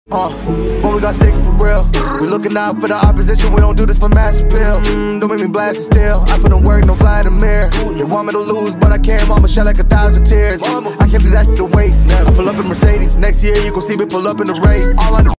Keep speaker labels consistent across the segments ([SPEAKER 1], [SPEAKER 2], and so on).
[SPEAKER 1] But we got sticks for real. We looking out for the opposition, we don't do this for mass appeal. Don't make me blast it still. I put in work, no Vladimir. They want me to lose, but I can't. Mama shed like 1,000 tears. I can't do that shit to waste. I pull up in Mercedes. Next year you gon' see me pull up in the Wraith. All I know.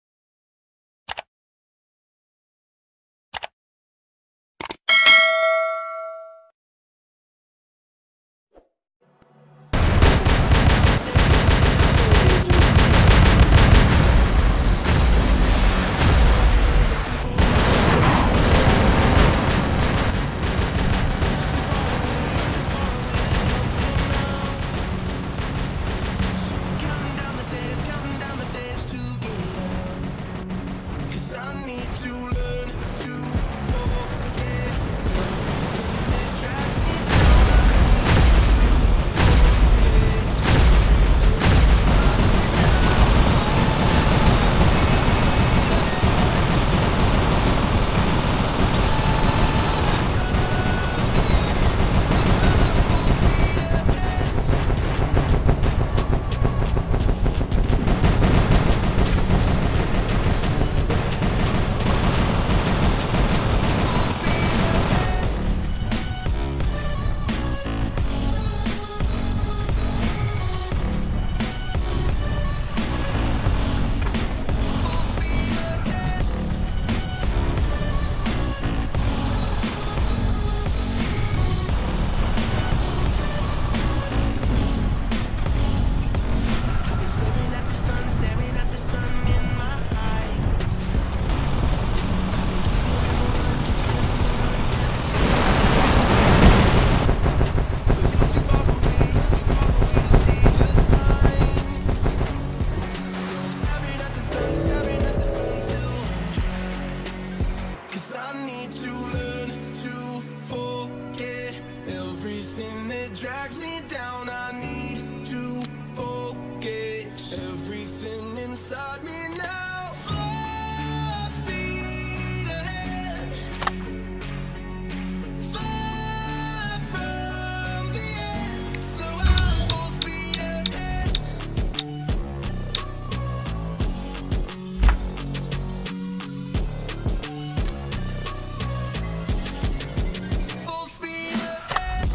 [SPEAKER 2] Drags me down, I need to forget everything inside me now. Full speed ahead, far from the end. So I'm full speed ahead. Full speed ahead.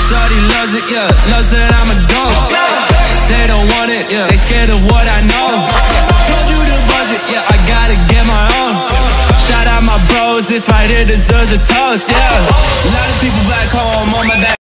[SPEAKER 2] Shorty loves it, yeah, loves that I'm a goat. They don't want it, yeah, they scared of what I know. Told you the budget, yeah, I gotta get my own. Shout out my bros, this right here deserves a toast, yeah. A lot of people back home on my back.